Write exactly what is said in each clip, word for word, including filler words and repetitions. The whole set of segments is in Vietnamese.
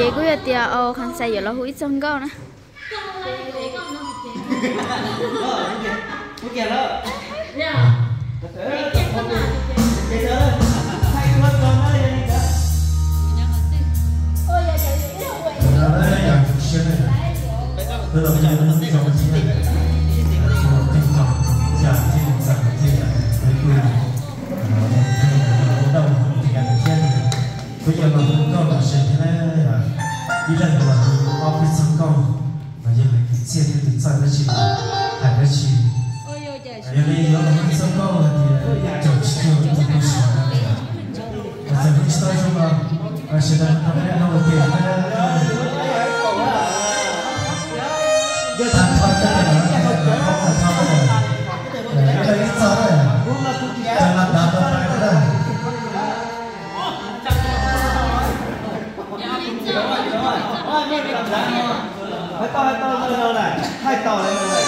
chế của giờ tiệt ô khăn say giờ nó hủy xong câu nè bây giờ mà không có là sẽ thế này là đi ra là office không có mà giờ phải chia theo từng giai đoạn chỉ hai cái chỉ giờ đi giờ là không có thì chọn chỉ cho những cái gì và giờ mình sẽ xong rồi và sẽ đặt năm cái đầu tiên giờ thằng con cái này là không có sao đấy cái đấy sao đấy chẳng làm đáp được cái đấy hai to hai to lên này hai to lên này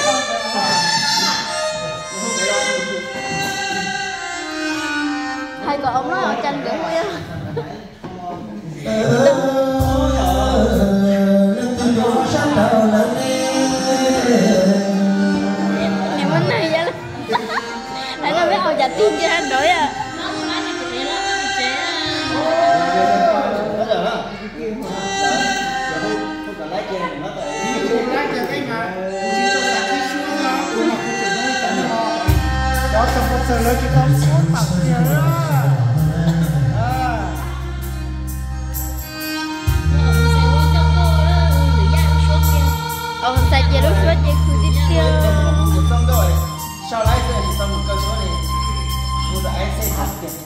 hai cậu ông nó ở tranh kiểu vui á ngày hôm nay vậy lại nó biết ông già tiên cho anh đổi à đó trong một giờ lớn chúng ta muốn bảo nhớ ông sai chia lúc suốt chia khu tiếp kia xong rồi sau lái xe thì xong một câu số này mua được anh sẽ thật kìa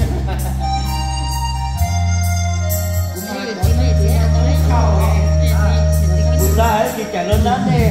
cũng ra ấy thì trả lên đất đi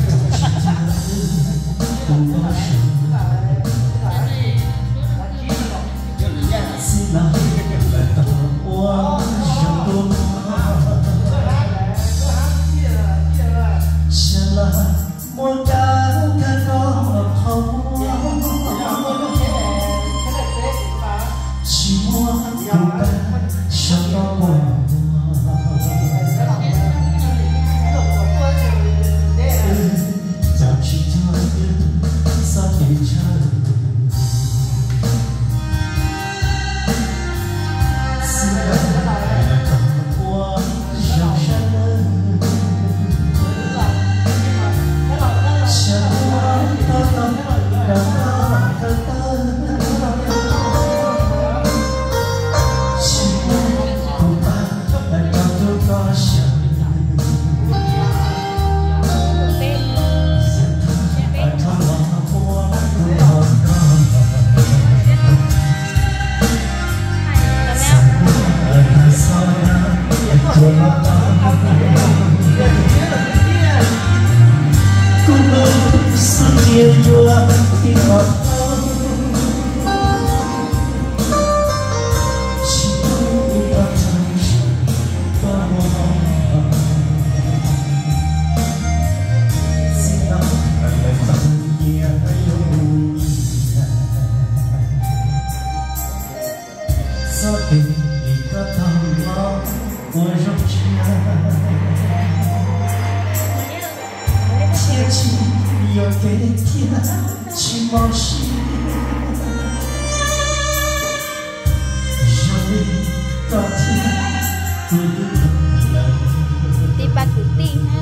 tiba kuting ha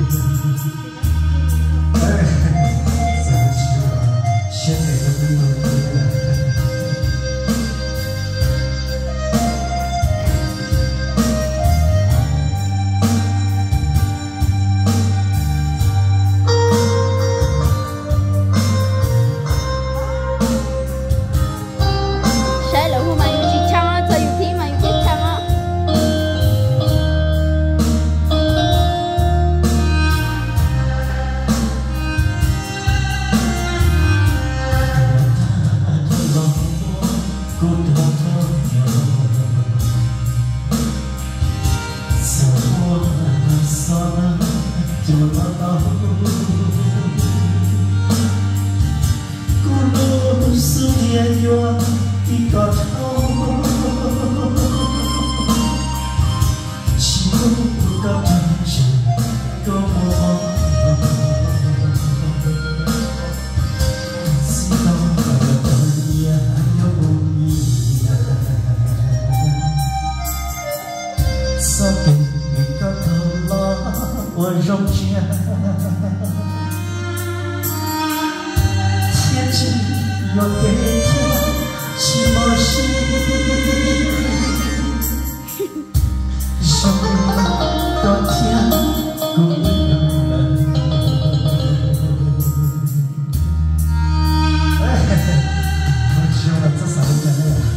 Hãy subscribe sao tình vì có thơ lo của rong chia thiên chi yo kê thiên chi mơ chi rong có thiên cũng lần tôi chưa là rất sao đấy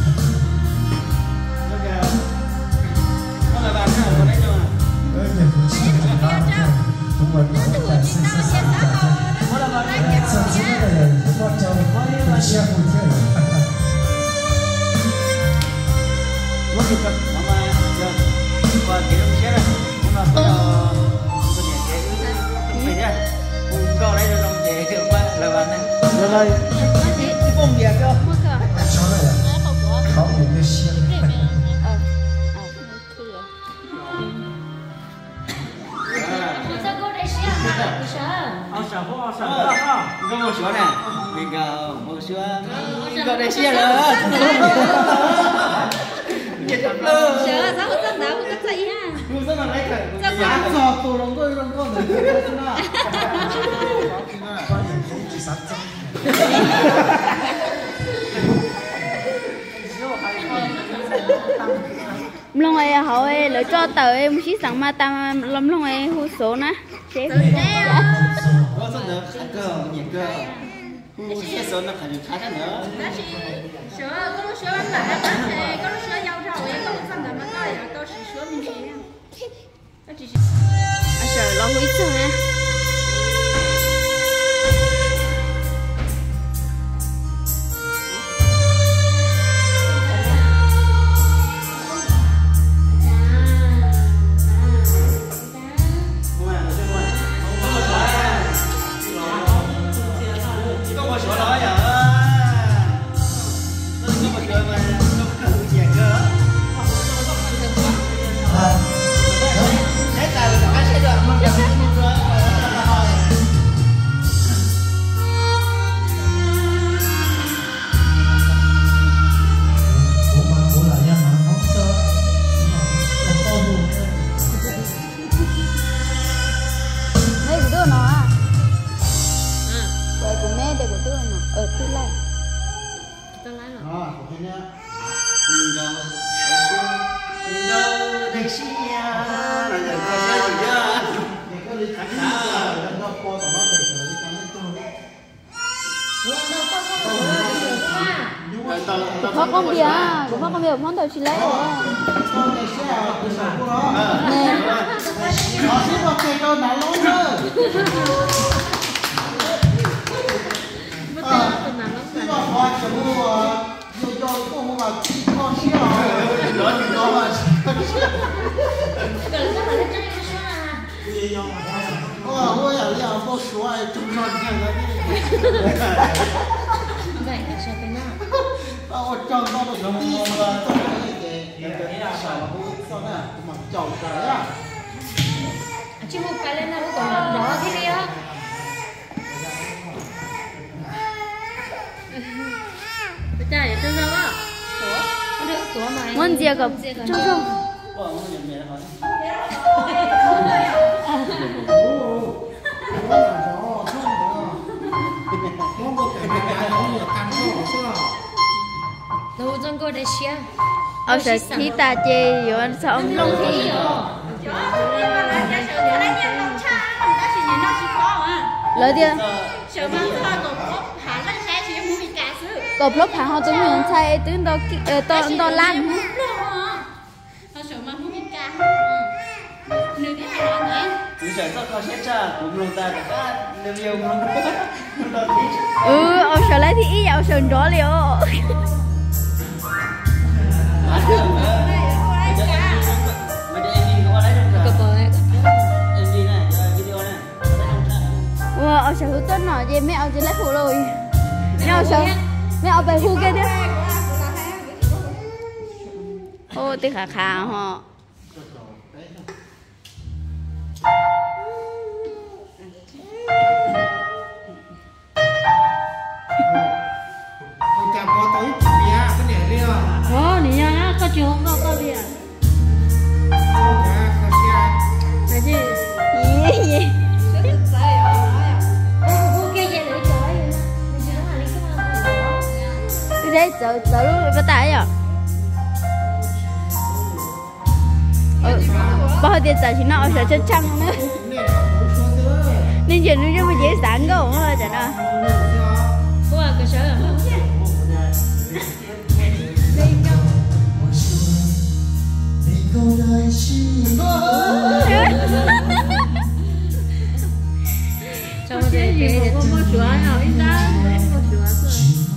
Rồi, cái bông gì cơ? Chó này à? Có một cái xiên. Ông sợ không? Ông sợ không? Có một số này, mình có một số có đây xiên rồi. Sợ sao có tâm đạo có cách gì ha? Không sao mà lấy cái. Dạ, sọ tù lông tôi lông con được. Chỉ sáng trăng. Lúc này họ lựa cho tờ em xí sẵn mà tam lắm lúc này hú số nè. Chế có sao được, khá cơ, nhiệt cơ. Hú xe số nó phải được khá thế nữa. Sữa, có lúc sữa anh lại bác thì có lúc sữa dâu rau ấy, có lúc xanh đậm nó coi là tôi chỉ sữa mình gì á. À sợ lo hủy chứ ha. Có con bia, có con bia món thôi chỉ lấy rồi. Nè. Họ sẽ có cây câu nấu luôn nữa. Cái con hoa chỉ mua rồi rồi cũng mua vào con xíu rồi. Đó thì nó mà. Ôi ôi giờ giờ có số ai trông non như vậy. Vậy là sao cái nào? Ở trong nó được nó mua là trong cái cái sào hú xong nè, mặc chậu cái á. Chứ một cái lên nào cũng còn đó thế đi á. Bây giờ để tôi đâu á? Muốn gì gặp chú chú? Đâu trong cô để xia? Ông sẽ khi ta chơi rồi anh sao ông long thi? Lời đi. Cột lốp thả họ tướng người thay tướng đó to to lan. Ừ, ông sợ lấy thì ý ông sợ đó liệu. Wow, ông sợ hút tốt nọ gì mẹ ông chỉ lấy phụ rồi. Mẹ ông sợ mẹ ông về hút kia đi. Ô, tí khả khả họ. Ồ, nè nha, có chỗ có có bia. đó lúc có tại à ờ bao tiền trả chỉ nó sẽ chân trăng nữa nên chuyện nó mới dễ sáng cơ không là chả nào qua cái sợ trong cái cái có một số nào ít ra một số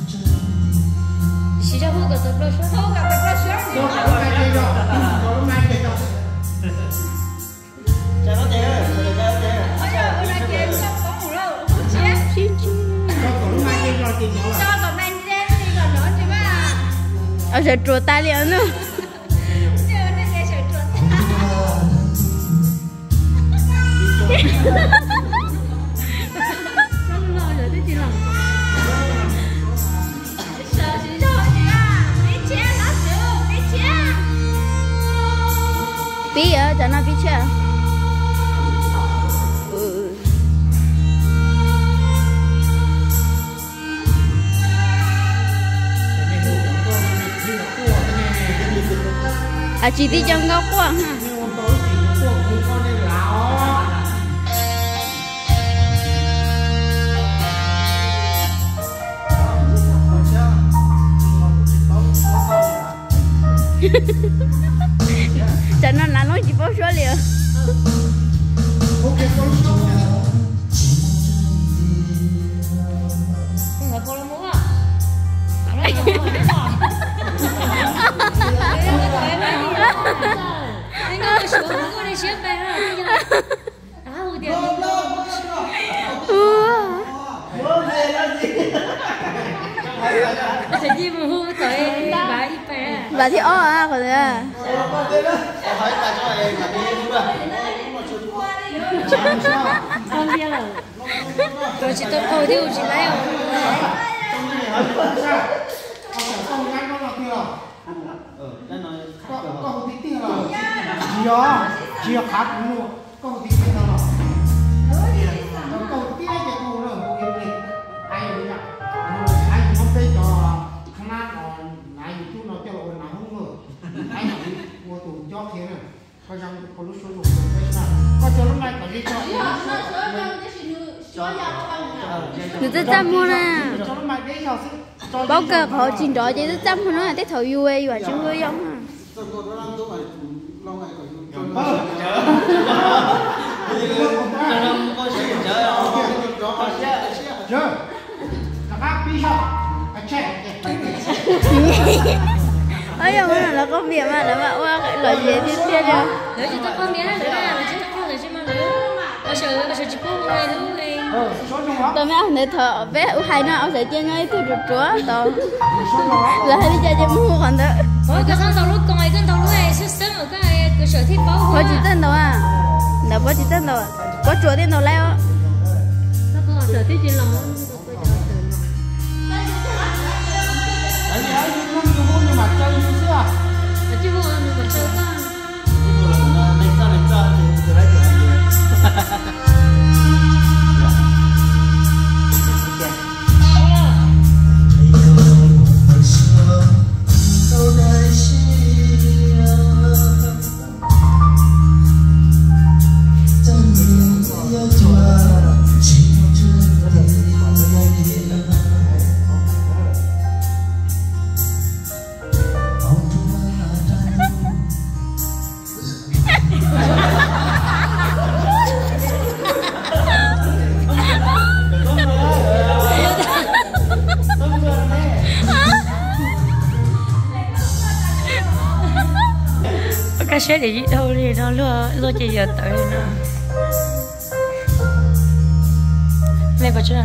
chỉ cho hút cái tập lo số hút cái tập lo số số cái cái cái đó có lúc này cái đó chả nó chơi rồi chơi chơi chơi ôi trời ơi là chơi không có ngủ đâu không chết xin xin có lúc này cái rồi tiền nhỏ là cho còn đang đi đi còn nữa chứ mà ở sẽ chuột tay liền nữa bí ở cho nó bí chưa ừ. À chỉ đi trong góc quá ha cho nó là nó chỉ bao số liền không là cô là mua à anh có cái số có đi xếp về hả đó hụt tiền sẽ gì mà hụt tới bà ít bé bà thì ó à còn à không biết rồi rồi chị tôi thôi thì chị lấy con tí tí là chưa chưa khác luôn con tí tí là con tí cái con rồi con em đi ai rồi nhá ai không biết cho khăn ăn còn ai chút nó cho rồi nào không ngờ ai nào mua tủ cho thế này coi rằng có lúc số dụng đấy là có cho lúc này có đi cho người ta chăm mua nè bao cờ họ chín đó chứ chăm nó là tết thầu vui và chưa vui giống à ấy giờ mới là có việc mà là bạn qua cái loại gì tiếp theo chưa nếu chúng ta không biết là là chứ không được chứ mà nếu có sợ có sợ chỉ có người đúng đi tao mới ăn để thở bé u hai nó sẽ chơi ngay từ trước chúa tao là hay đi chơi chơi mua còn đó ôi cái sao tao lúc còn ấy cái tao lúc này xuất sớm ở cái cơ sở thiết báo có chỉ tên đâu à đâu có chỉ tên đâu có chúa tên đâu leo nó có sở thiết gì lòng mà chơi như xưa à? Chứ vô mình còn chơi ta. Chứ vô là mình lên ra lên ra thì từ đấy thì cái xe để gì đâu đi nó lừa lừa chỉ giờ tới nó mẹ có chưa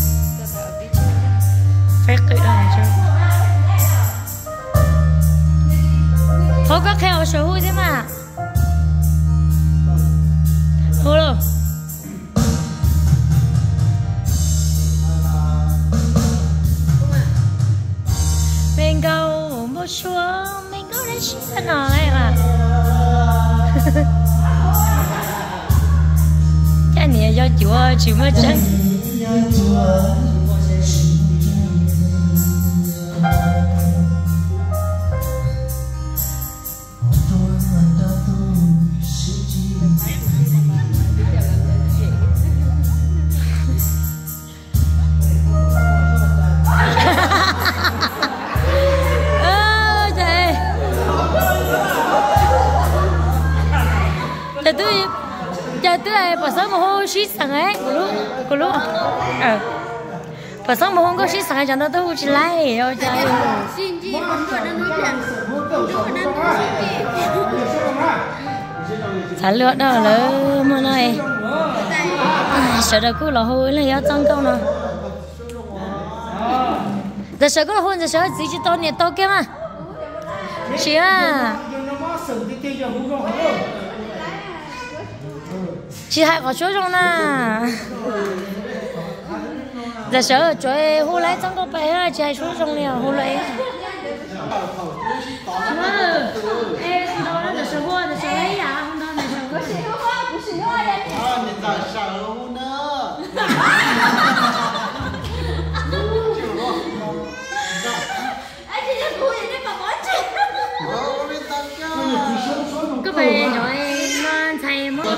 phải tự làm chứ thôi có khéo số hụi thế mà thôi rồi mình cầu một xuống mình có để xin nói à cái này do chúa chịu mất chân Hãy subscribe cho kênh Ghiền Mì Gõ để không bỏ lỡ những video hấp dẫn. giờ tôi giờ tôi là bỏ sống một hôm xí sẵn ấy của lúc của lúc ờ bỏ sống một hôm có xí sẵn cho nó tôi chỉ lấy rồi cho xin chị không được nó nói chuyện không được nó nói thả lửa đó là mà này sợ đâu cứ là hôi là do tăng câu nào giờ sợ cứ là hôi giờ sợ gì chỉ to nhẹ to kia mà chị à chị hai có số trong nè giờ sợ chơi hôi lấy tăng câu bé ha chị hai số trong nè hôi lấy ê đâu đó giờ sợ hôi giờ sợ lấy à không đâu này sợ có xíu hoa có xíu hoa đây ờ nên giờ sợ hôi nữa cứ về rồi nó thay mất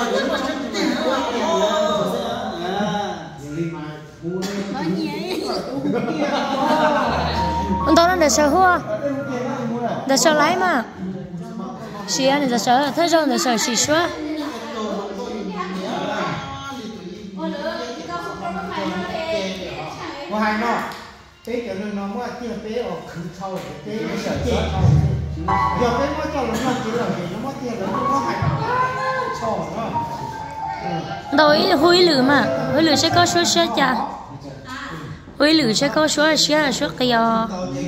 ông tao đang để sợ hua để sợ lái mà xí anh để sợ thế rồi để sợ xí xóa có hai nó tế cho nên nó mới chia tế ở khử sau tế nó sợ chết giờ tế mới cho nó chỉ là gì nó mới chia nó có hai sau đó đối hối lử mà hối lử sẽ có số sẽ chả hối lử sẽ có số sẽ là số cái gì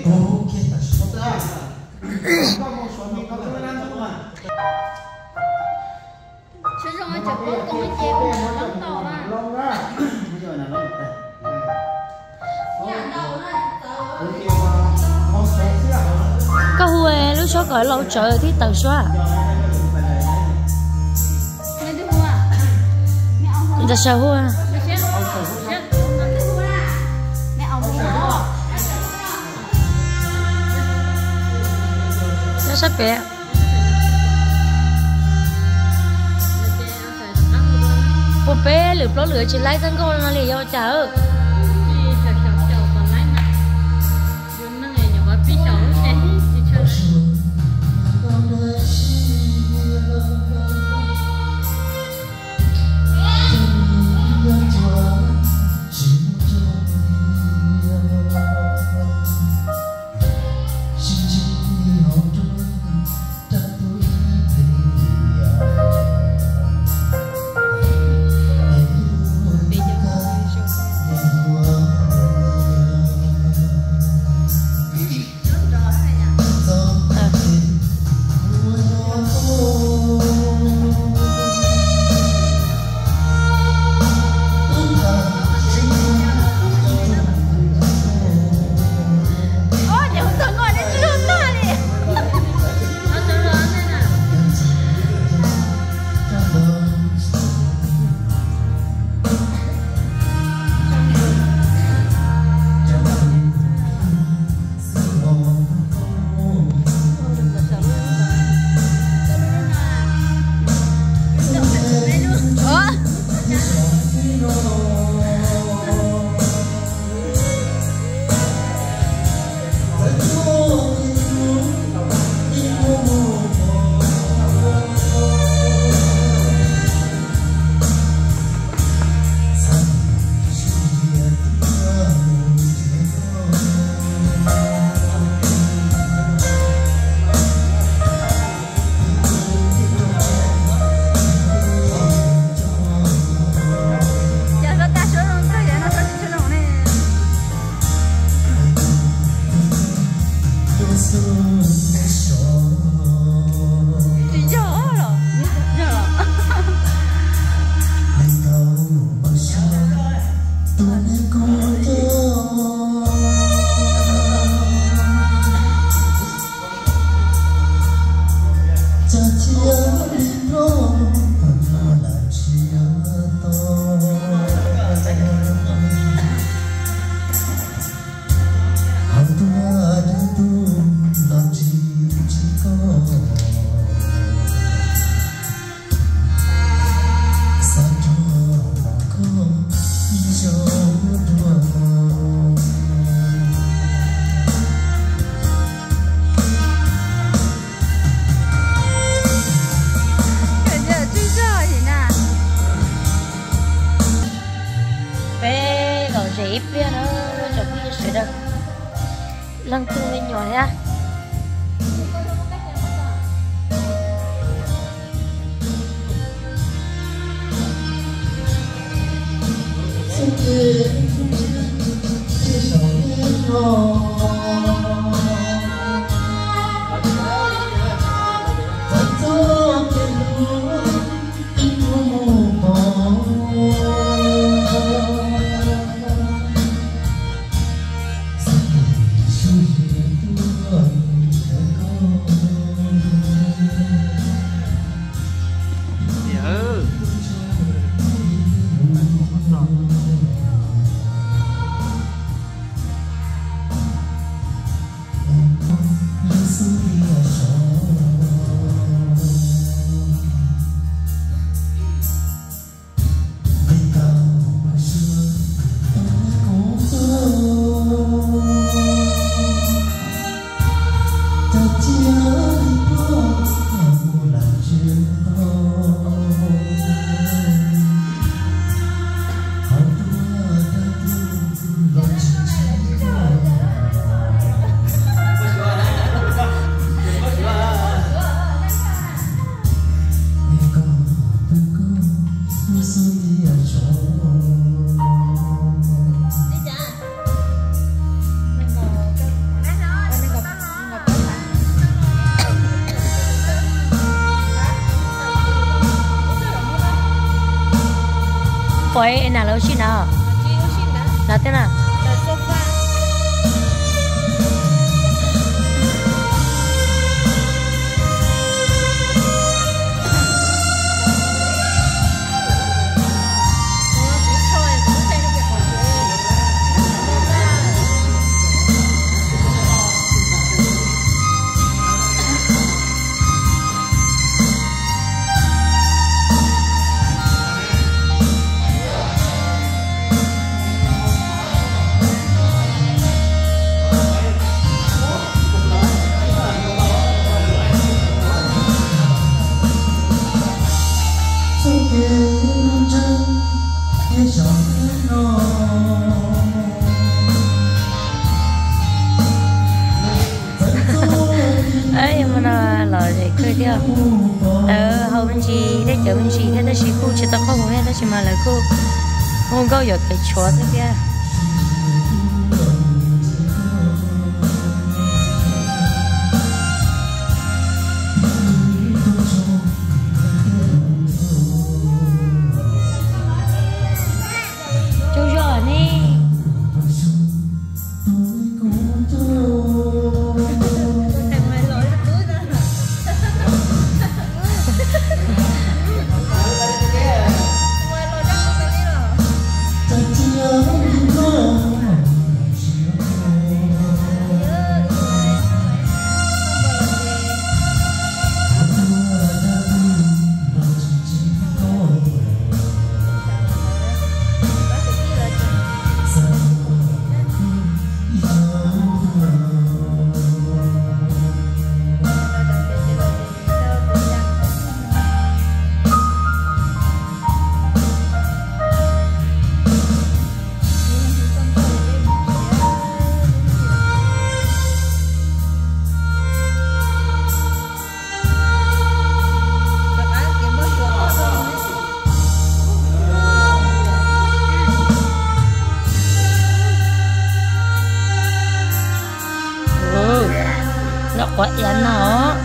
chứ rồi chụp bút con mới chịu lắm to mà có huề lúc số gọi lâu trời thì tàu xóa giờ sao hua nó sắp bé một bé lửa lửa chỉ lấy thân con nó liền vô chợ lần tương lên nhỏ ha. Ôi, nào lâu xin nào? Nào thế nào? Ấy mà nó lời thì cười đi à? Ờ, hầu bên chị, đấy chợ bên chị, thế đó chị cô chỉ tao không muốn đó chị mà lại cô không có được cái chúa thế kia. Nó quá yên nó.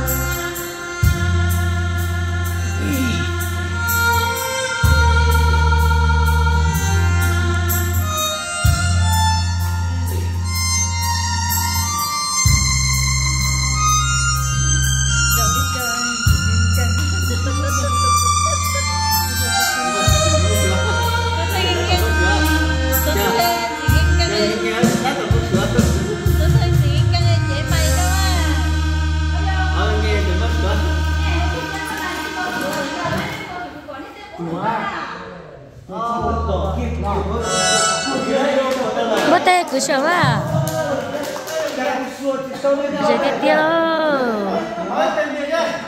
Bố tê cứ sợ à? Giờ cái tiêu.